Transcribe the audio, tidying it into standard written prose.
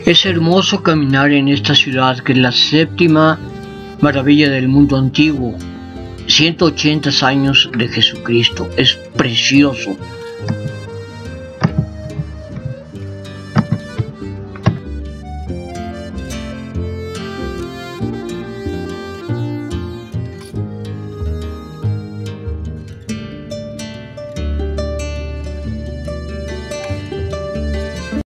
Es hermoso caminar en esta ciudad que es la séptima maravilla del mundo antiguo. 180 años de Jesucristo. Es precioso.